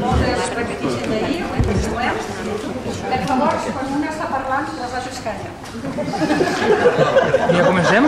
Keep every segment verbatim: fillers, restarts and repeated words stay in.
moltes repeticions d'ahir, per favor, quan un està parlant, vosaltres calla. Ja comencem?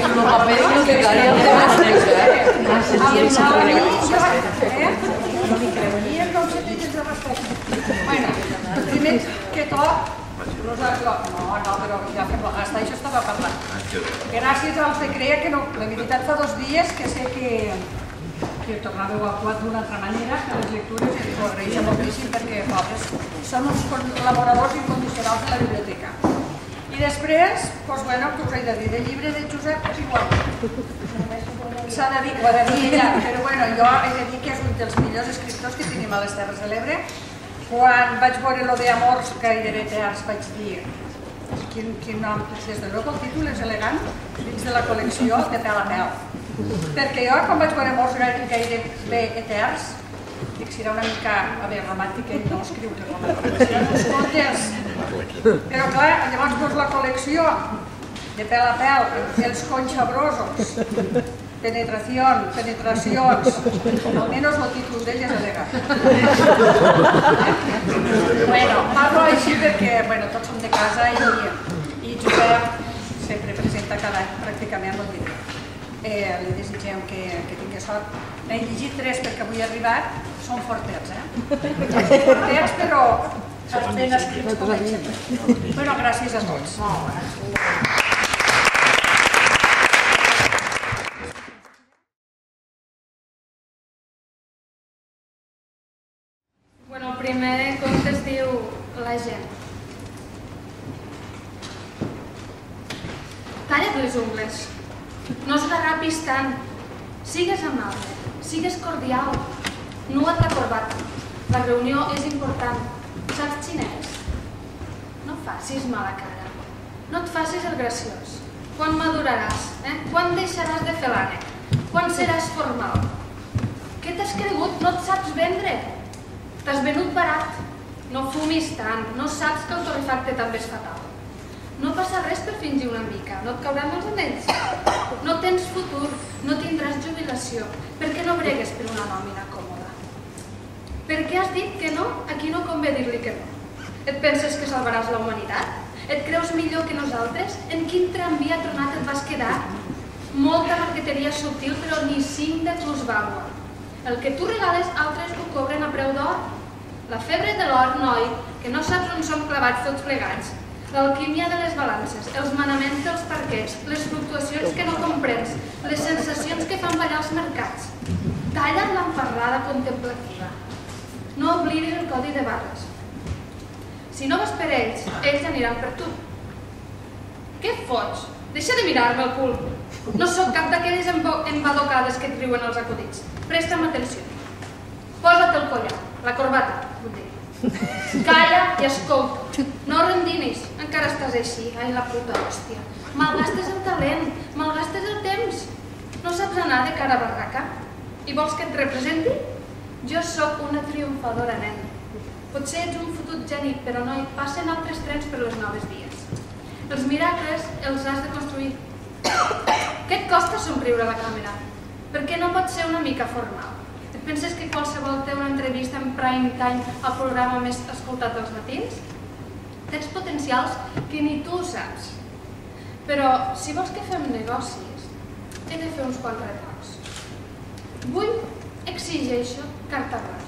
I el concepte de respecte. Bueno, primer que tot, no, no, però ja fem, hasta això estava parlant. Gràcies als de CREA, que no, la veritat fa dos dies que sé que que tornàveu a actuar d'una altra manera, que les lectures us ho agraïa moltíssim perquè pobres són uns col·laboradors incondicionals de la biblioteca. I després, doncs bueno, què us he de dir? Del llibre de Josep és igual. S'ha de dir, ho ha de dir ella, però bueno, jo he de dir que és un dels millors escriptors que tenim a les Terres de l'Ebre. Quan vaig veure lo d'Amors gairebé terç vaig dir quin nom, des de luego el títol és elegant dins de la col·lecció de pèl a pèl. Perquè jo, quan vaig veure Amors gairebé eterns, dic, serà una mica, a veure, romàntic, ell no escriu que romàntic, seran uns contes. Però clar, llavors veus la col·lecció de pèl a pèl, els conchabrosos, penetración, penetracions, almenys el títol d'ell és elegant. Bueno, parlo així perquè, bueno, tots som de casa i Josep sempre presenta cada any pràcticament el llibre. Li desitgem que tingui sort. N'he llegit tres perquè avui he arribat, són fortets, eh? Fortets, però ben escrits com ells sempre. Bueno, gràcies a tots. Bueno, el primer conte es diu La gent. Talla't les ungles. No esgarrapis tant. Sigues amable, sigues cordial. Nua't la corbata. La reunió és important. Saps xinès? No facis mala cara. No et facis el graciós. Quan maduraràs? Quan deixaràs de fer l'ànec? Quan seràs formal? Què t'has cregut? No et saps vendre? T'has venut barat. No fumis tant. No saps que el torrefacte també és fatal. No passa res per fingir una mica. No et cauran els anells. No tens futur. No tindràs jubilació. Per què no bregues per una nòmina còmoda? Per què has dit que no? A qui no convé dir-li que no? Et penses que salvaràs la humanitat? Et creus millor que nosaltres? En quin tramvia tronat et vas quedar? Molta marqueteria subtil, però ni cinc de plusvàlua. El que tu regales, altres ho cobren a preu d'or. La febre de l'or, noi, que no saps on som clavats tots plegats. L'alquímia de les balances, els manaments dels parquets, les fluctuacions que no comprens, les sensacions que fan ballar els mercats. Talla't l'emparrada contemplativa. No oblidis el codi de barres. Si no vas per ells, ells aniran per tu. Què fots? Deixa de mirar-me el cul. No sóc cap d'aquelles embadocades que et riuen els acudits. Presta'm atenció. Posa't el collar, la corbata, vull dir. Calla i escolta. No rendinis, encara estàs així. Ai, la puta hòstia. Malgastes el talent, malgastes el temps. No saps anar de cara a barraca? I vols que et representi? Jo sóc una triomfadora, nen. Potser ets un fotut geni, però no hi passen altres trens per les noves vies. Els miracles els has de construir. Què et costa somriure a la càmera? Per què no pots ser una mica formal? Et penses que qualsevol té una entrevista en prime time al programa més escoltat dels matins? Tens potencials que ni tu ho saps. Però si vols que fem negocis, he de fer uns quants retocs. Vull, exigeixo, carta blanca.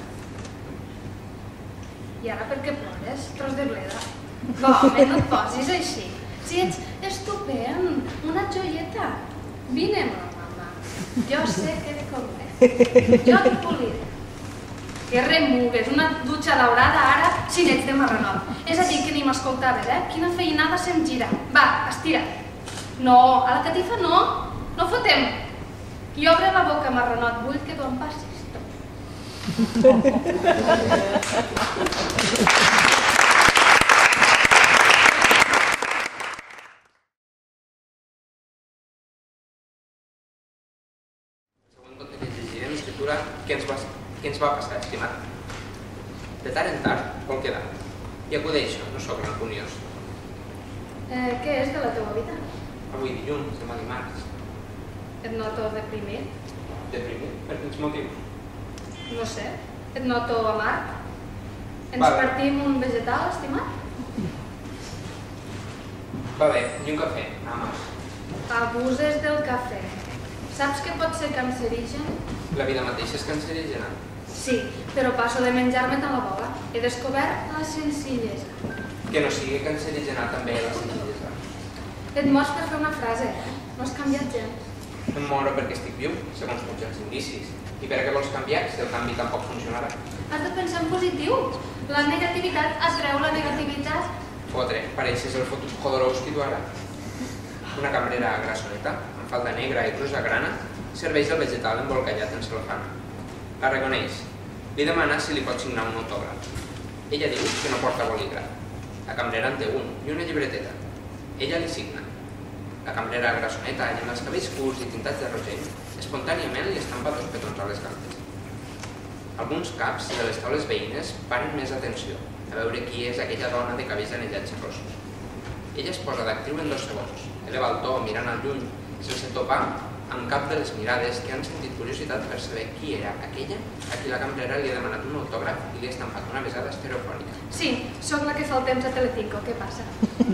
I ara per què plores, tros de bleda? Va, home, no et posis així. Si ets estupend, una joieta. Vine amb la mama. Jo sé què de convé. Jo et poliré. Que remugues, una dutxa daurada ara, si n'ets de marranot. És a dir, que ni m'escoltaves, eh? Quina feinada se'm gira. Va, estira't. No, a la catifa no. No fotem. I obre la boca, marranot. Vull que t'ho empassis. Què ens va passar, estimat? De tard en tard, vol quedar. I acudeixo, no sóc rancuniós. Què és de la teva vida? Avui dilluns, demà dimarts. Et noto deprimit? Deprimit? Per quins motius? No sé. Et noto amarg? Ens partim un vegetal, estimat? Va bé, i un cafè, nada más. Abuses del cafè. Saps que pot ser cancerigen? La vida mateixa és cancerígena. Sí, però passo de menjar-me tant la bola. He descobert la senzillesa. Que no sigui cancerígena també la senzillesa. Et mors per fer una frase, eh? No has canviat gens. Em moro perquè estic viu, segons tots els indicis. I per què vols canviar si el canvi tampoc funcionarà? Has de pensar en positiu. La negativitat atreu la negativitat. Fotre, pareixes el fotut Jodorowsky d'ara. Una cambrera grassoneta, amb falda negra i brusa grana, serveix el vegetal embolcallat en celofana. La reconeix. Li demana si li pot signar un autògraf. Ella diu que no porta bolígraf. La cambrera en té un i una llibreteta. Ella li signa. La cambrera grassoneta, amb els cabells curts i tintats de rosell, espontàniament li estampa dos petons a les galtes. Alguns caps de les taules veïnes paren més atenció a veure qui és aquella dona de cabells anellats i rossos. Ella es posa d'actriu en dos segons, eleva el to mirant al lluny, sense topar amb cap de les mirades que han sentit curiositat per saber qui era aquella a qui la cambrera li ha demanat un autògraf i li ha estampat una besada estereofònica. Sí, sóc la que fa el temps a Telecinco, què passa?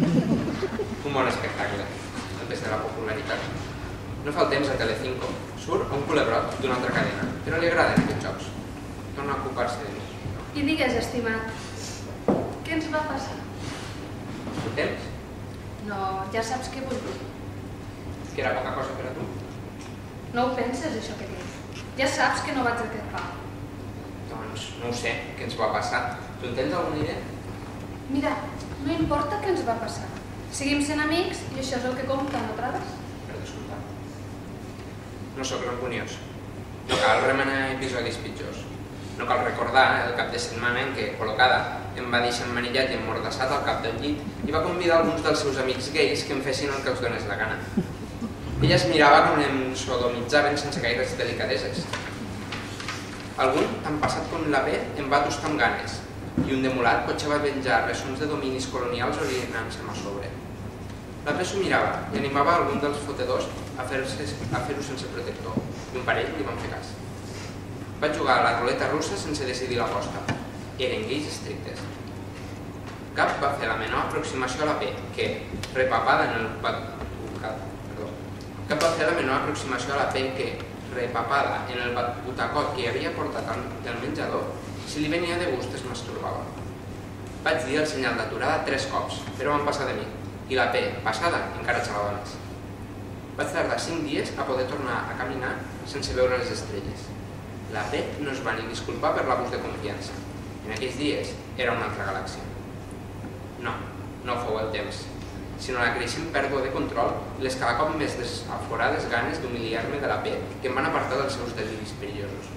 Un bon espectacle, en vez de la popularitat. No fa el temps a Telecinco, surt un culebrot d'una altra cadena, però li agraden aquests jocs. Torna a ocupar-se de mi. I digues, estimat, què ens va passar? El temps? No, ja saps què vull dir. Que era poca cosa per a tu? No ho penses, això que dius. Ja saps que no vaig a aquest pal. Doncs no ho sé, què ens va passar. Tu en tens alguna idea? Mira, no importa què ens va passar. Seguim sent amics i això és el que compta, no trobes? Per descomptat. No sóc rancuniós. No cal remenar episodis pitjors. No cal recordar el cap de setmana en què, col·locada, em va deixar emmanillat i emmordassat al cap del llit i va convidar alguns dels seus amics gais que em fessin el que els donés la gana. Ella es mirava com em sodomitzaven sense gaires delicadeses. Algun, tan passat com la P, em va tostar amb ganes i un demolat potser va venjar ressons de dominis colonials orinant-se'm a sobre. La P s'ho mirava i animava algun dels fotedors a fer-ho sense protector i un parell li van fer cas. Vaig jugar a la ruleta russa sense decidir l'aposta. Eren gais estrictes. Cap va fer la menor aproximació a la P, que, repapada en el batucat... Perdó. Cap va fer la menor aproximació a la P que, repapada en el butacot que havia portat del menjador, si li venia de gust es masturbava. Vaig dir el senyal d'aturada tres cops, però van passar de mi, i la P, passada, encara xalava més. Vaig tardar cinc dies a poder tornar a caminar sense veure les estrelles. La P no es va ni disculpar per l'abús de confiança. En aquells dies era una altra galàxia. No, no fou el temps, sinó la creixent pèrdua de control i les cada cop més desaforades ganes d'humiliar-me de la P que em van apartar dels seus deliris perillosos.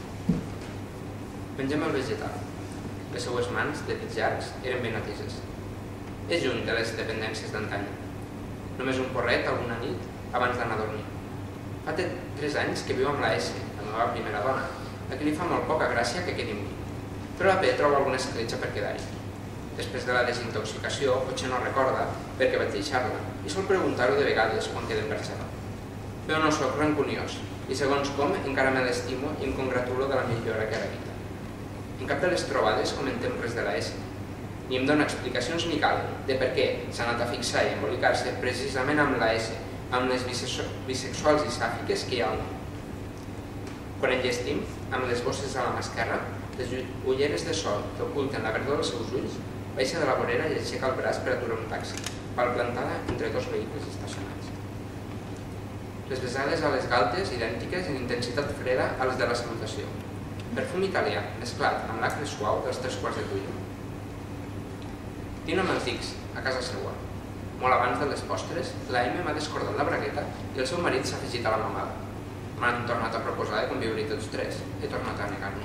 Mengem el vegetal. Les seues mans, de dits llargs, eren ben ateses. És lluny de les dependències d'antany. Només un porret alguna nit abans d'anar a dormir. Fa tres anys que viu amb la S, la meva primera dona, a qui li fa molt poca gràcia que quedi amb mi. Però la P troba alguna escletxa per quedar-hi. Després de la desintoxicació, potser no recorda per què vaig deixar-la i sol preguntar-ho de vegades quan quedem per xerrar. Però no sóc rancuniós i segons com encara me l'estimo i em congratulo de la millora que habita. En cap de les trobades comentem res de la S. Ni em dona explicacions ni cal de per què s'ha anat a fixar i embolicar-se precisament amb la S, amb les bisexuals i sàfiques que hi ha al món. Quan enllestim, amb les bosses a la mà esquerra, les ulleres de sol que oculten la verdor dels seus ulls, baixa de la vorera i aixeca el braç per aturar un taxi, palplantada entre dos vehicles estacionats. Les besades a les galtes idèntiques en intensitat freda a les de la salutació. Perfum italià, mesclat amb l'acre suau dels tres quarts de tuyo. Dino amb els dics, a casa seua. Molt abans de les postres, la M m'ha descordat la bragueta i el seu marit s'ha afegit a la mamada. M'han tornat a proposar de conviure tots tres. He tornat a negar-me.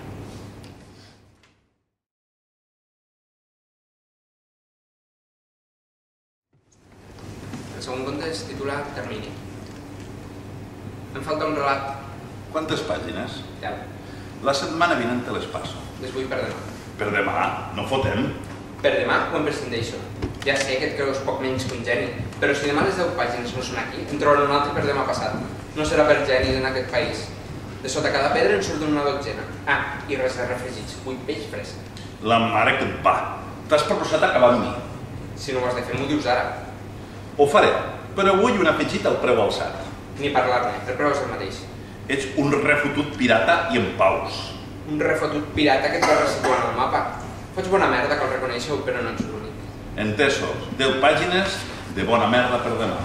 El segon conte es titula Termini. Em falta un relat. Quantes pàgines? Deu. La setmana vinent te les passo. Les vull per demà. Per demà? No fotem. Per demà ho em prescindeixo. Ja sé que et creus poc menys que un geni, però si demà les deu pàgines no són aquí, en trobaré un altre per demà passat. No serà per genis en aquest país. De sota cada pedra en surt una dotzena. Ah, i res de refregits, vull peix fresc. La mare que et va. T'has proposat acabar amb mi. Si no ho has de fer, m'ho dius ara. Ho faré, però vull un afegit al preu alçat. Ni parlar-ne, el preu és el mateix. Ets un refotut pirata i en paus. Un refotut pirata que et va resituar en el mapa. Fots bona merda que el reconeixeu, però no ets l'únic. Entesos, deu pàgines de bona merda per demà.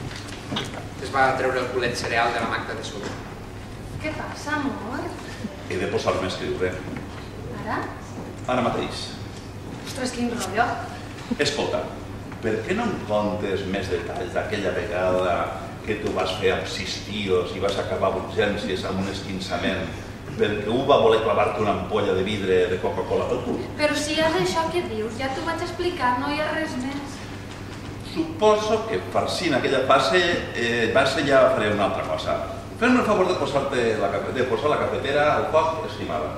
Es va treure el culet cereal de la Magda de sobre. Què passa, amor? He de posar-me a escriure. Ara? Ara mateix. Ostres, quin rotllo. Escolta, per què no em contes més detalls d'aquella vegada que tu vas fer amb sis tios i vas acabar amb urgències amb un esquinçament perquè un va voler clavar-te una ampolla de vidre de Coca-Cola pel cul? Però si és això que dius, ja t'ho vaig explicar, no hi ha res més. Suposo que farcint aquella fase, eh, base ja faré una altra cosa. Fes-me el favor de posar-te la, de posar la cafetera al foc, estimada.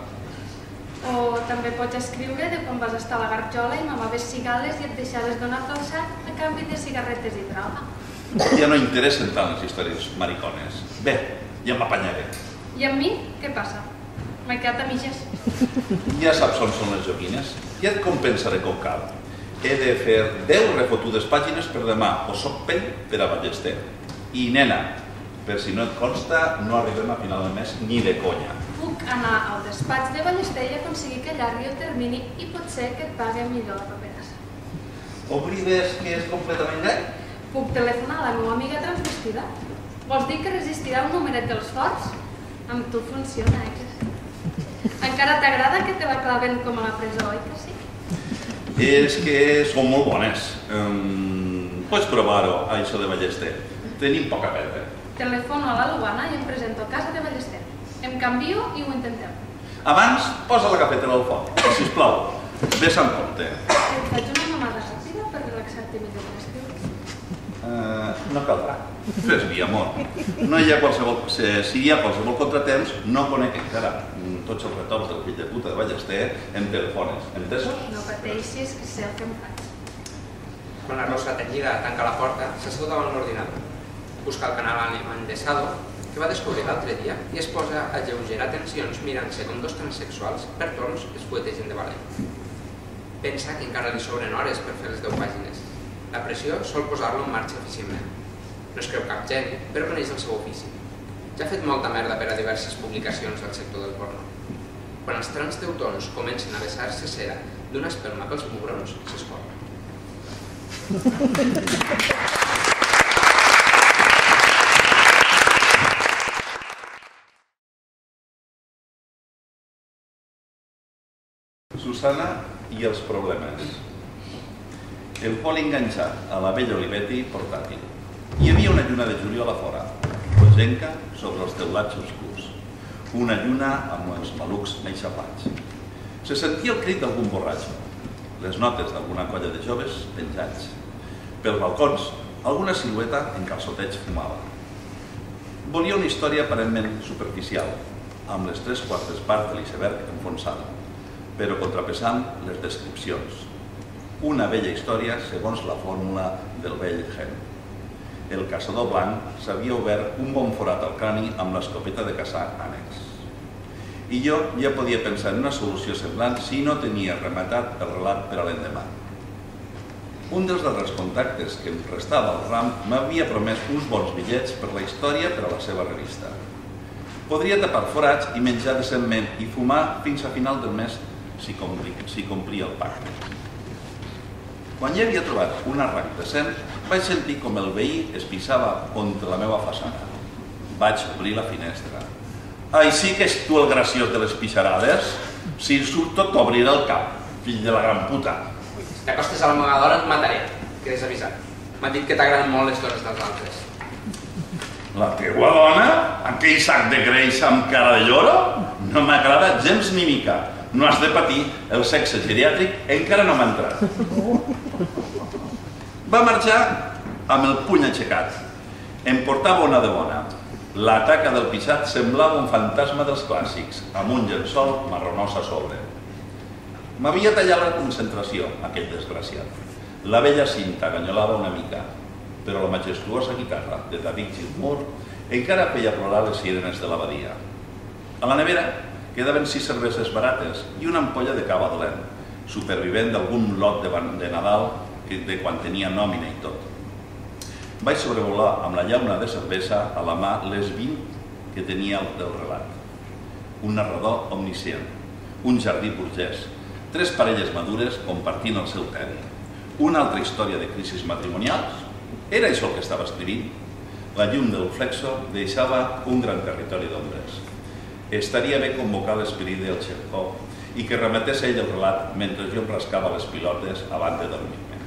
O també pots escriure de quan vas estar a la garjola i mamaves cigales i et deixaves donar pel sac a canvi de cigarretes i droga. Ja no interessen tant les històries maricones. Bé, ja m'apanyaré. I amb mi, què passa? M'he quedat a mitges. Ja saps on són les joguines. Ja et compensaré com cal. He de fer deu refotudes pàgines per demà o soc pell per a Ballester. I nena, per si no et consta, no arribem a final de mes ni de conya. Puc anar al despatx de Ballester i aconseguir que allargui el termini i potser que et pague millor la paperassa. Oblides que és completament gai? Puc telefonar a la meva amiga transvestida? Vols dir que resistirà un numeret dels forts? Amb tu funciona, eh? Que sí. Encara t'agrada que te la claven com a la presó, oi que sí? És que són molt bones. Um, pots provar-ho, això de Ballester. Tenim poc a perdre. Telefono a la Luana i em presento a casa de Ballester. Em canvio i ho intentem. Abans, posa la cafetera al foc, sisplau. Ves amb compte. Et faig una mamada ràpida per relaxar-te millor per escriure? Uh, no caldrà. Fes-li, amor. No hi ha qualsevol... Si hi ha qualsevol contratemps, no conec encara tots els retocs del fill de puta de Ballester en telefones. Entesos? No pateixis, que sé el que em faig. Quan la Rosa tenyida tanca la porta, s'asseu davant l'ordinador. Busca el canal alemany de Sado, que va descobrir l'altre dia, i es posa a alleugerar tensions mirant-se com dos transsexuals per torns es fuetegen de valent. Pensa que encara li sobren hores per fer les deu pàgines. La pressió sol posar-lo en marxa eficientment. No es creu cap geni, però coneix el seu ofici. Ja ha fet molta merda per a diverses publicacions del sector del porno. Quan els trans teutons comencen a vessar-se cera d'una espelma pels mugrons, s'escorre. Susana i els problemes. El pol enganxat a la vella Olivetti portàtil. Hi havia una lluna de juliol a fora, rogenca sobre els teulats oscurs. Una lluna amb els malucs aixafats. Se sentia el crit d'algun borratxo, les notes d'alguna colla de joves penjats. Pels balcons, alguna silueta en calçoteig fumava. Volia una història aparentment superficial, amb les tres quartes parts de l'iceberg enfonsada, però contrapesant les descripcions. Una vella història segons la fórmula del vell Gen. El caçador blanc s'havia obert un bon forat al crani amb l'escopeta de caçar ànecs. I jo ja podia pensar en una solució semblant si no tenia rematat el relat per a l'endemà. Un dels darrers contactes que em restava al ram m'havia promès uns bons bitllets per la història per a la seva revista. Podria tapar forats i menjar decentment i fumar fins a final del mes si complia el pacte. Quan ja havia trobat un arranc decent, vaig sentir com el veí es pisava contra la meva façana. Vaig obrir la finestra. Ai, sí que és tu el graciós de les pixarades? Si surt tot t'obrirà el cap, fill de la gran puta. Si t'acostes a la meva dona et mataré, que és avisat. M'ha dit que t'agraden molt les dones dels altres. La teua dona? Aquell sac de greix amb cara de lloro? No m'agrada gens ni mica. No has de patir, el sexe geriàtric encara no m'ha entrat. Va marxar amb el puny aixecat. Em portava una de bona. La taca del pixat semblava un fantasma dels clàssics, amb un llençol marronós a sobre. M'havia tallat la concentració, aquell desgraciat. La vella cinta ganyolava una mica, però la majestuosa guitarra de David Gilmour encara feia plorar les sirenes de l'abadia. A la nevera quedaven sis cerveses barates i una ampolla de cava dolent, supervivent d'algun lot de Nadal de quan tenia nòmina i tot. Vaig sobrevolar amb la llauna de cervesa a la mà les vint que tenia del relat. Un narrador omniscient, un jardí burgès, tres parelles madures compartint el seu tedi, una altra història de crisis matrimonials. Era això el que estava escrivint? La llum del flexor deixava un gran territori d'ombres. Estaria bé convocar l'esperit del Chekhov i que remetés ell el relat mentre jo em rascava les pilotes abans de dormir-me.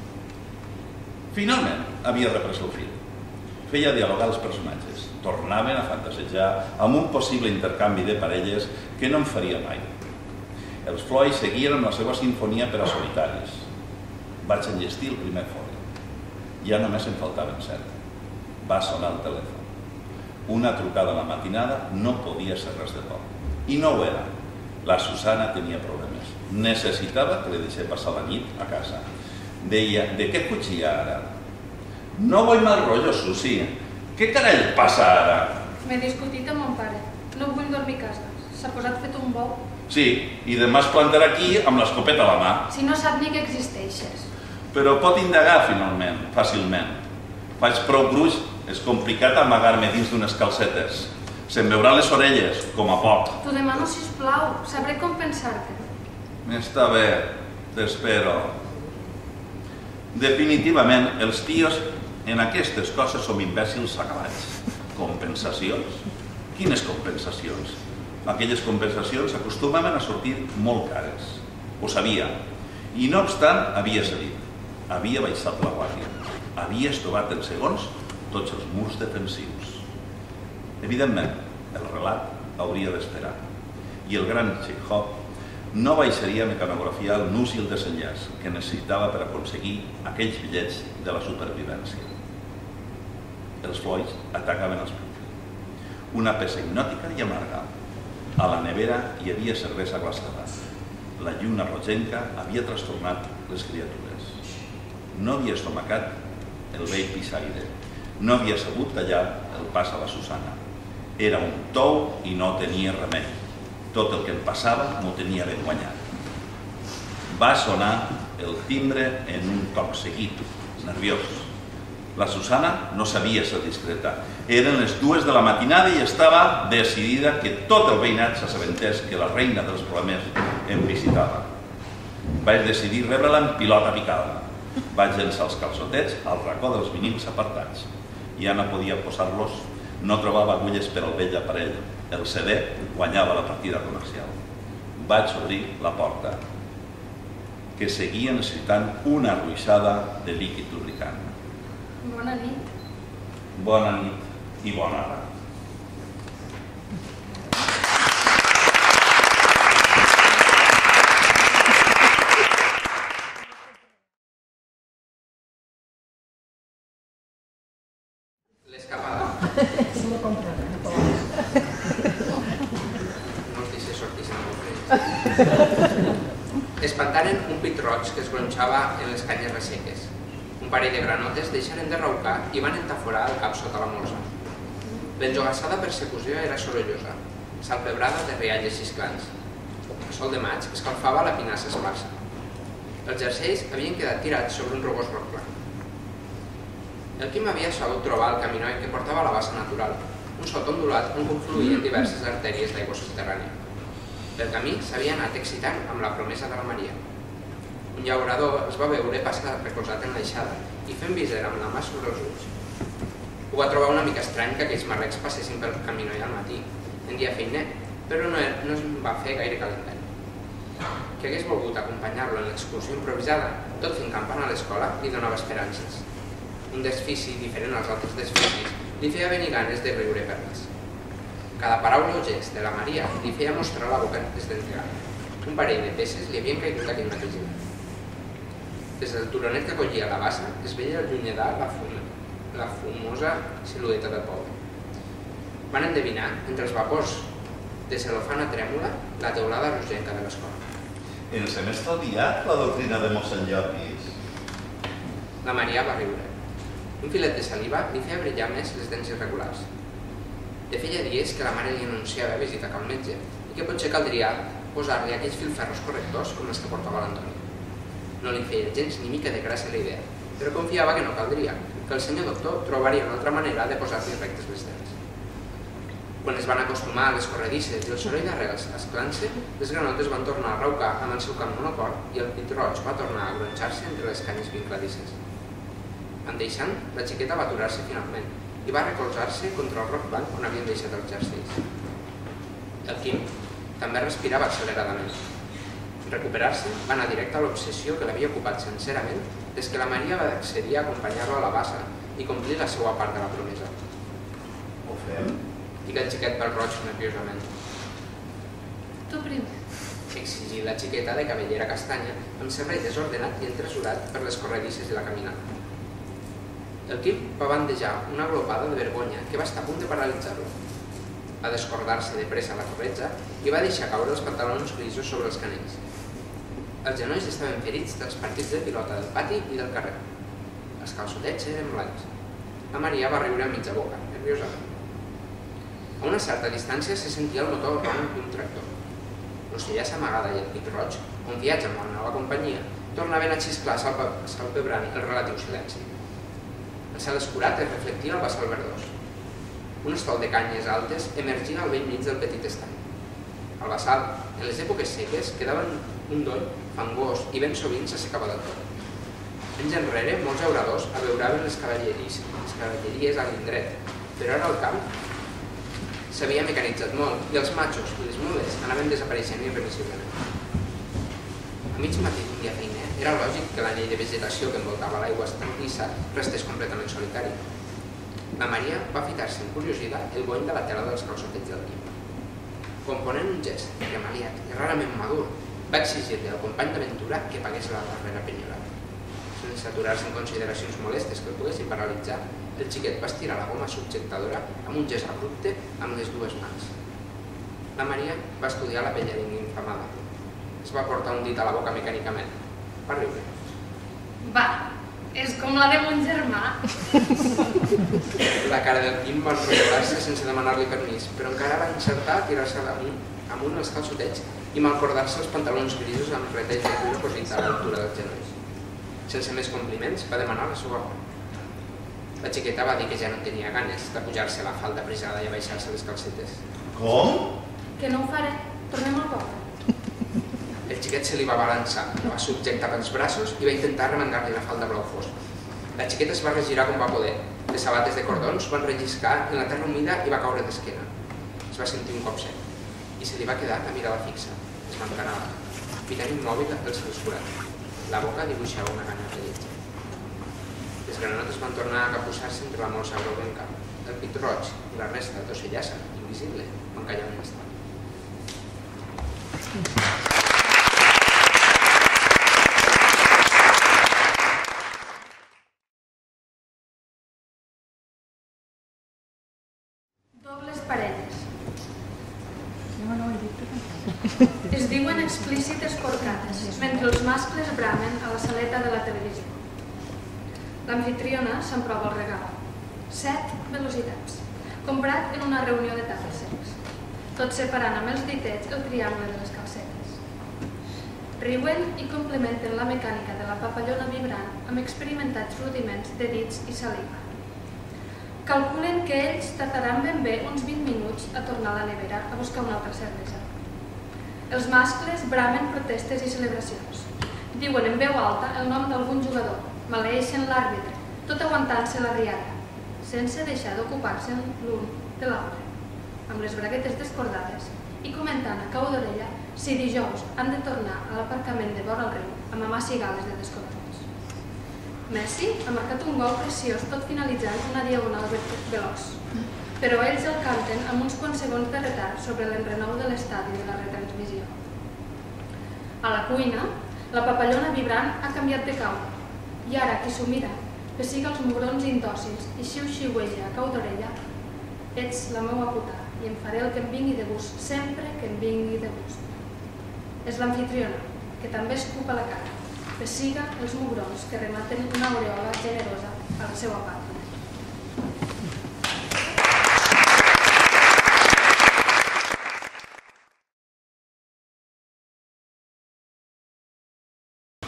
Finalment, havia reprès el fil. Feia dialogar els personatges. Tornaven a fantasejar amb un possible intercanvi de parelles que no em faria mai. Els Floyd seguien amb la seva sinfonia per a solitaris. Vaig enllestir el primer foli. Ja només em faltaven set. Va sonar el telèfon. Una trucada a la matinada no podia ser res de bo. I no ho era. La Susana tenia problemes. Necessitava que li deixés passar la nit a casa. Deia, ¿de què fugia ara? No vull mal rotllo, Susi. Què carai passa ara? M'he discutit amb mon pare. No vull dormir a casa. S'ha posat fet un bou. Sí, i demà es plantarà aquí amb l'escopeta a la mà. Si no sap ni que existeixes. Però pot indagar finalment, fàcilment. Faig prou gruix, és complicat amagar-me dins d'unes calcetes. Se'm veuran les orelles, com a poc. T'ho demano, sisplau. Sabré com pensar-te. Està bé, t'espero. Definitivament, els tios en aquestes coses som imbècils acabats. Compensacions? Quines compensacions? Aquelles compensacions acostumaven a sortir molt cares. Ho sabia. I no obstant, havia cedit. Havia baixat la guàrdia. Havia estovat en segons tots els murs defensius. Evidentment, el relat hauria d'esperar. I el gran Chekhov no baixaria a mecanografiar el nus i el desenllaç que necessitava per aconseguir aquells bitllets de la supervivència. Els Floyd atacaven els primers. Una peça hipnòtica i amarga. A la nevera hi havia cervesa glaçada. La lluna rogenca havia trastornat les criatures. No havia estomacat el vell pisaire. No havia sabut tallar el pas a la Susana. Era un tou i no tenia remei. Tot el que em passava m'ho tenia ben guanyat. Va sonar el timbre en un toc seguit, nerviós. La Susana no sabia ser discreta. Eren les dues de la matinada i estava decidida que tot el veïnat s'assabentés que la reina dels problemes em visitava. Vaig decidir rebre-la en pilota picada. Vaig llençar els calçotets al racó dels vinils apartats. Ja no podia posar-los, no trobava agulles per al vell aparell. El C D guanyava la partida comercial. Vaig obrir la porta, que seguia necessitant una ruixada de líquid lubricant. Bona nit. Bona nit i bona hora. L'escapada. Si no compren, no poden. Molts deixes sortissin molt freds. Espantaren un pit roig que es gronxava en les canyes resseques. Un parell de granotes deixaren de raucar i van entaforar el cap sota la molsa. L'enjogassada persecució era sorollosa, salpebrada de rialles xisclants. El sol de maig escalfava la pinassa esparsa. Els jerseis havien quedat tirats sobre un rugós roc blanc. El Quim havia sabut trobar el caminoi que portava a la bassa natural, un sot ondulat on confluïen diverses artèries d'aigua subterrània. Pel camí s'havia anat excitant amb la promesa de la Maria. Un llaurador els va veure passar recolzat en l'aixada i fent visera amb la mà sobre els ulls. Ho va trobar una mica estrany que aquells marrecs passessin pel caminoi al matí, en dia feiner, però no es va fer gaire calendari. Que hagués volgut acompanyar-lo en l'excursió improvisada, tot fent campana a l'escola, li donava esperances. Un desfici diferent als altres desficis li feia venir ganes de riure perles. Cada paraula o gest de la Maria li feia mostrar la boca des d'entregar. Un parell de peces li havien caigut aquell mateix dia. Des del turonet que collia la bassa es veia allunyadar la, fum, la fumosa silueta del poble. Van endevinar, entre els vapors de celofana trèmula, la teulada rogenca de l'escola. Ens hem estalviat la doctrina de mossèn Llopis. La Maria va riure. Un filet de saliva li feia brillar més les dents irregulars. De feia dies que la mare li anunciava visita cap metge i que potser caldria posar-li aquells filferros correctors com els que portava l'Antoni. No li feia gens ni mica de gràcia la idea, però confiava que no caldria, que el senyor doctor trobaria una altra manera de posar-li rectes les dents. Quan es van acostumar a les corredisses i el soroll d'arrels esclant-se, les granotes van tornar a raucar amb el seu camp monocord i el pit roig va tornar a gronxar-se entre les canyes vincladisses. En deixant, la xiqueta va aturar-se finalment i va recolzar-se contra el roc blanc on havien deixat els jerseis. El Quim també respirava acceleradament. En recuperar-se, va anar directe a l'obsessió que l'havia ocupat sincerament des que la Maria va accedir a acompanyar-lo a la bassa i complir la seva part de la promesa. Ho fem? Dic el xiquet pel roig nerviosament. Tu primer. Exigí la xiqueta de cabellera castanya amb serrell desordenat i entresurat per les corredisses i la caminada. El Quim va bandejar una glopada de vergonya que va estar a punt de paralitzar-lo. Va descordar-se de pressa a la corretja i va deixar caure els pantalons grisos sobre els canells. Els genolls estaven ferits dels partits de pilota del pati i del carrer. Els calçotets eren blancs. La Maria va riure a mitja boca, nerviosament. A una certa distància se sentia el motor ronc d'un tractor. L'ocellassa amagada i el pit roig, on viatja amb la nova companyia, tornaven a xisclar salpebrant el relatiu silenci. El cel escurat es reflectia al bassal verdós. Un estol de canyes altes emergia al vell mig del petit estany. Al bassal, en les èpoques seques, quedava un doll fangós i ben sovint s'assecava del tot. Anys enrere, molts llauradors abeuraven les cavalleries a l'indret, però ara el camp s'havia mecanitzat molt i els matxos i les mules anaven desapareixent irreversiblement. A mig matí d'un dia feiner, era lògic que l'anell de vegetació que envoltava l'aigua estancissa restés completament solitari. La Maria va fitar-se encuriosida el bony de la tela dels calçotets del Quim. Component un gest remaliat i rarament madur, va exigir-li al company d'aventura que pagués la darrera penyola. Sense aturar-se en consideracions molestes que el poguessin paralitzar, el xiquet va estirar la goma subjectadora amb un gest abrupte amb les dues mans. La Maria va estudiar la pellaringa inflamada. Es va portar un dit a la boca mecànicament. Va riure. Va, és com la de mon germà. La cara del Quim va enrotllar-se sense demanar-li permís, però encara va encertar a tirar-se amunt els calçotets i malcordar-se els pantalons grisos amb retells de cuir cosits a l'altura dels genolls. Sense més compliments, va demanar la seva part. La xiqueta va dir que ja no tenia ganes de pujar-se la falda brisada i abaixar-se les calcetes. Com? Que no ho faré. Tornem al poble. El xiquet se li va balançar, la va subjectar pels braços i va intentar remengar-li la falda blau fosc. La xiqueta es va regirar com va poder. Les sabates de cordons van relliscar en la terra humida i va caure d'esquena. Es va sentir un cop sec i se li va quedar la mirada fixa. Es va encanar, mirant immòbil el cel escurat. La boca dibuixava una gana de lletja. Les granotes van tornar a capussar-se entre la molsa groguenca. El pit roig i la resta d'ocellassa, invisible, van callar un instant. Dobles parelles. Es diuen explícites corcades, mentre els mascles bramen a la saleta de la televisió. L'amfitriona s'emprova el regal. Set velocitats. Comprat en una reunió de tapes secs. Tot separant amb els ditets el triangle de les calcetes. Riuen i complementen la mecànica de la papallona vibrant amb experimentats rudiments de dits i saliva. Calculen que ells tardaran ben bé uns vint minuts a tornar a la nevera a buscar una altra cervesa. Els mascles bramen protestes i celebracions. Diuen en veu alta el nom d'algun jugador, maleeixen l'àrbitre, tot aguantant-se la riada, sense deixar d'ocupar-se l'un de l'altre, amb les braguetes descordades i comentant a cau d'orella si dijous han de tornar a l'aparcament de vora el riu amb mamar cigales de descontrols. Messi ha marcat un gol preciós tot finalitzant una diagonal veloç, però ells el canten amb uns quants segons de retard sobre l'enrenou de l'estadi de la retransmissió. A la cuina, la papallona vibrant ha canviat de cau, i ara qui s'ho mira, pessiga els mugrons indòcils i xiu-xiueja a cau d'orella, ets la meua puta i em faré el que em vingui de gust, sempre que em vingui de gust. És l'amfitriona, que també escupa la cara, pessiga els mugrons que rematen una aureola generosa a la seva part.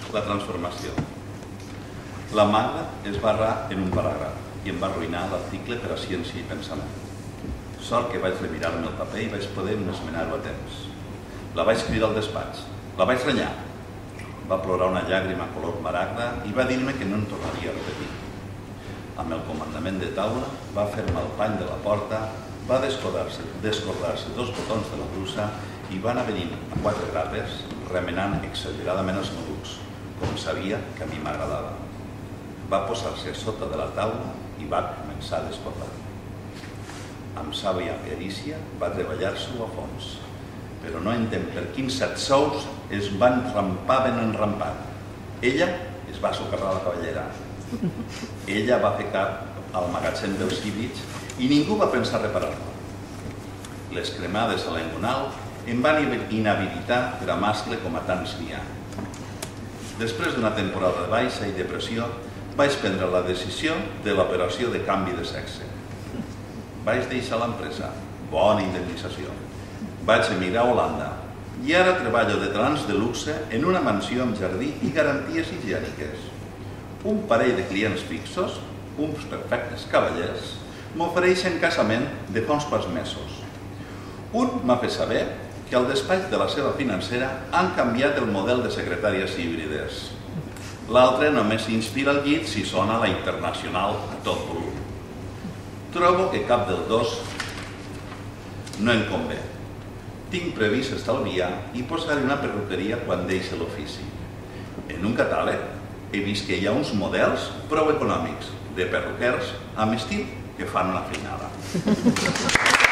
La transformació. La Magda es va errar en un paràgraf i em va arruïnar l'article per a Ciència i Pensament. Sort que vaig remirar-me el paper i vaig poder esmenar-ho a temps. La vaig cridar al despatx. La vaig renyar. Va plorar una llàgrima color maragda i va dir-me que no en tornaria a repetir. Amb el comandament de taula, va fer-me el pany de la porta, va descordar-se dos botons de la brusa i va anar venint a quatre grapes, remenant exageradament els malucs, com sabia que a mi m'agradava. Va posar-se a sota de la taula i va començar a descordar. Amb sàvia perícia va treballar-s'ho a fons, però no entenc per quins set sous es van rampar ben enrampat. Ella es va socarrar la cavallera. Ella va fer cap al magatzem dels híbrids i ningú va pensar reparar-la. Les cremades a l'engonal em van inhabilitar per a mascle com a tants n'hi ha. Després d'una temporada de baixa i depressió, vaig prendre la decisió de l'operació de canvi de sexe. Vaig deixar l'empresa, bona indemnització. Vaig emigrar a Holanda i ara treballo de trans de luxe en una mansió amb jardí i garanties higièniques. Un parell de clients fixos, uns perfectes cavallers, m'ofereixen casament de fa uns quants mesos. Un m'ha fet saber que al despatx de la seva financera han canviat el model de secretàries híbrides. L'altre només s'inspira al llit si sona la internacional a tot volum. Trobo que cap dels dos no em convé. Tinc previst estalviar i posar-hi una perruqueria quan deixi l'ofici. En un catàleg he vist que hi ha uns models prou econòmics de perruquers amb estil que fan una feinada.